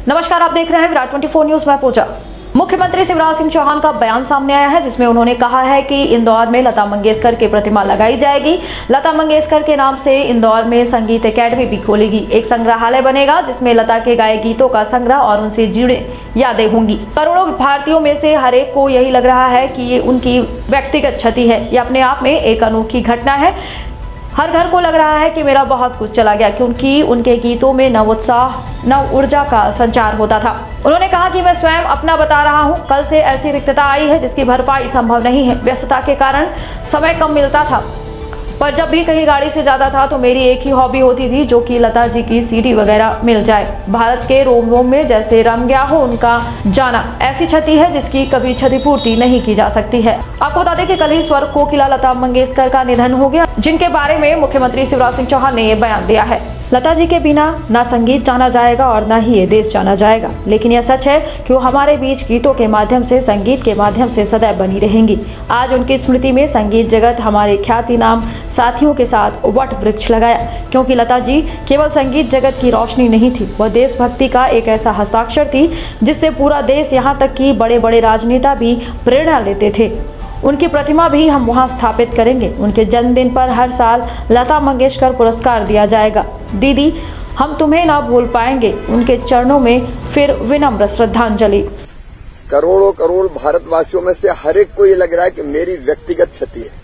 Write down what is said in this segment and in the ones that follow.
नमस्कार, आप देख रहे हैं विराट 24 न्यूज। मैं पूजा। मुख्यमंत्री शिवराज सिंह चौहान का बयान सामने आया है, जिसमें उन्होंने कहा है कि इंदौर में लता मंगेशकर की प्रतिमा लगाई जाएगी। लता मंगेशकर के नाम से इंदौर में संगीत एकेडमी भी खोलेगी। एक संग्रहालय बनेगा जिसमें लता के गाए गीतों का संग्रह और उनसे जुड़े यादें होंगी। करोड़ों भारतीयों में से हर एक को यही लग रहा है कि ये उनकी व्यक्तिगत क्षति है। ये अपने आप में एक अनोखी घटना है। हर घर को लग रहा है कि मेरा बहुत कुछ चला गया, क्योंकि उनके गीतों में नव उत्साह, नव ऊर्जा का संचार होता था। उन्होंने कहा कि मैं स्वयं अपना बता रहा हूं, कल से ऐसी रिक्तता आई है जिसकी भरपाई संभव नहीं है। व्यस्तता के कारण समय कम मिलता था, पर जब भी कहीं गाड़ी से जाता था तो मेरी एक ही हॉबी होती थी, जो कि लता जी की सीडी वगैरह मिल जाए। भारत के रोम रोम में जैसे रम गया हो उनका जाना। ऐसी क्षति है जिसकी कभी क्षतिपूर्ति नहीं की जा सकती है। आपको बता दें कि कल ही स्वर्ग कोकिला लता मंगेशकर का निधन हो गया, जिनके बारे में मुख्यमंत्री शिवराज सिंह चौहान ने ये बयान दिया है। लता जी के बिना ना संगीत जाना जाएगा और ना ही ये देश जाना जाएगा, लेकिन यह सच है कि वो हमारे बीच गीतों के माध्यम से, संगीत के माध्यम से सदैव बनी रहेंगी। आज उनकी स्मृति में संगीत जगत हमारे ख्याति नाम साथियों के साथ वट वृक्ष लगाया, क्योंकि लता जी केवल संगीत जगत की रोशनी नहीं थी, वह देशभक्ति का एक ऐसा हस्ताक्षर थी जिससे पूरा देश, यहाँ तक कि बड़े बड़े राजनेता भी प्रेरणा लेते थे। उनकी प्रतिमा भी हम वहां स्थापित करेंगे। उनके जन्मदिन पर हर साल लता मंगेशकर पुरस्कार दिया जाएगा। दीदी, हम तुम्हें ना भूल पाएंगे। उनके चरणों में फिर विनम्र श्रद्धांजलि। करोड़ों करोड़ भारतवासियों में से हर एक को ये लग रहा है कि मेरी व्यक्तिगत क्षति है।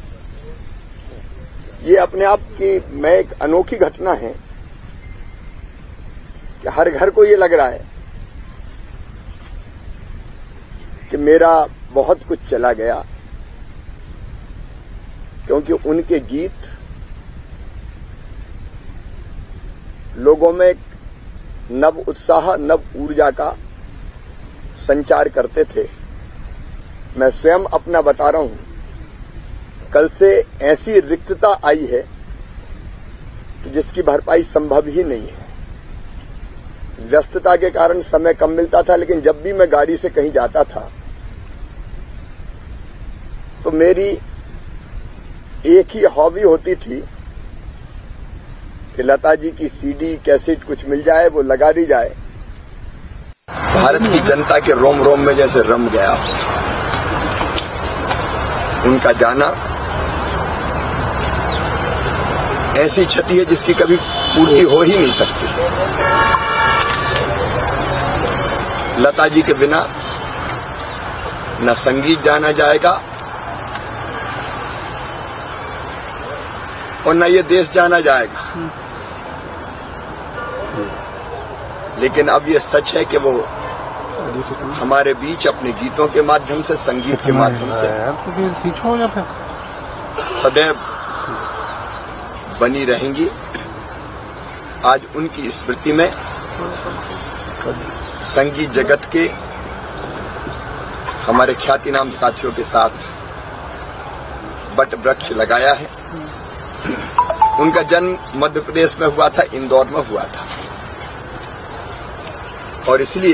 ये अपने आप की में एक अनोखी घटना है कि हर घर को ये लग रहा है कि मेरा बहुत कुछ चला गया, क्योंकि उनके गीत लोगों में नव उत्साह, नव ऊर्जा का संचार करते थे। मैं स्वयं अपना बता रहा हूं, कल से ऐसी रिक्तता आई है कि जिसकी भरपाई संभव ही नहीं है। व्यस्तता के कारण समय कम मिलता था, लेकिन जब भी मैं गाड़ी से कहीं जाता था तो मेरी एक ही हॉबी होती थी कि लता जी की सीडी, कैसेट कुछ मिल जाए, वो लगा दी जाए। भारत की जनता के रोम रोम में जैसे रम गया उनका जाना ऐसी क्षति है जिसकी कभी पूर्ति हो ही नहीं सकती। लता जी के बिना न संगीत जाना जाएगा और न ये देश जाना जाएगा। लेकिन अब ये सच है कि वो हमारे बीच अपने गीतों के माध्यम से, संगीत के माध्यम से सदैव बनी रहेंगी। आज उनकी स्मृति में संगीत जगत के हमारे ख्याति नाम साथियों के साथ वट वृक्ष लगाया है। उनका जन्म मध्य प्रदेश में हुआ था, इंदौर में हुआ था, और इसलिए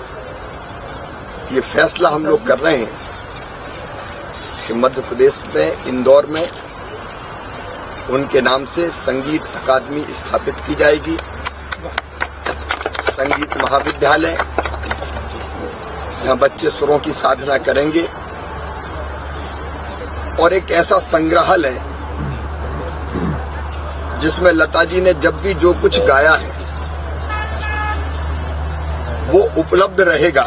ये फैसला हम लोग कर रहे हैं कि मध्य प्रदेश में, इंदौर में उनके नाम से संगीत अकादमी स्थापित की जाएगी। संगीत महाविद्यालय, जहां बच्चे सुरों की साधना करेंगे, और एक ऐसा संग्रहालय जिसमें लता जी ने जब भी जो कुछ गाया है वो उपलब्ध रहेगा।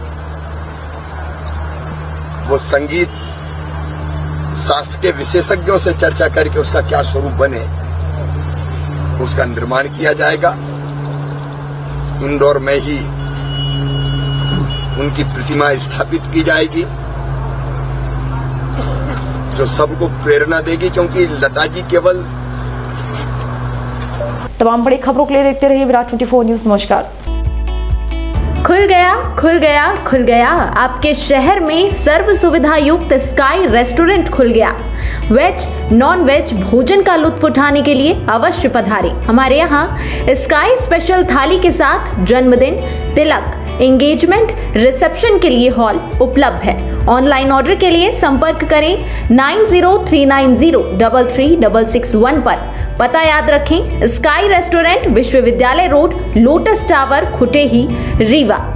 वो संगीत शास्त्र के विशेषज्ञों से चर्चा करके उसका क्या स्वरूप बने, उसका निर्माण किया जाएगा। इंदौर में ही उनकी प्रतिमा स्थापित की जाएगी, जो सबको प्रेरणा देगी, क्योंकि लता जी केवल। तमाम बड़ी खबरों के लिए देखते रहिए विराट 24 न्यूज। नमस्कार। खुल गया, खुल गया, खुल गया आपके शहर में सर्व सुविधा युक्त स्काई रेस्टोरेंट खुल गया। वेज, नॉन वेज भोजन का लुत्फ उठाने के लिए अवश्य पधारें। हमारे यहाँ स्काई स्पेशल थाली के साथ जन्मदिन, तिलक, एंगेजमेंट, रिसेप्शन के लिए हॉल उपलब्ध है। ऑनलाइन ऑर्डर के लिए संपर्क करें 9039033661 पर। पता याद रखें, स्काई रेस्टोरेंट, विश्वविद्यालय road, lotus tower, Khutehi, Rewa.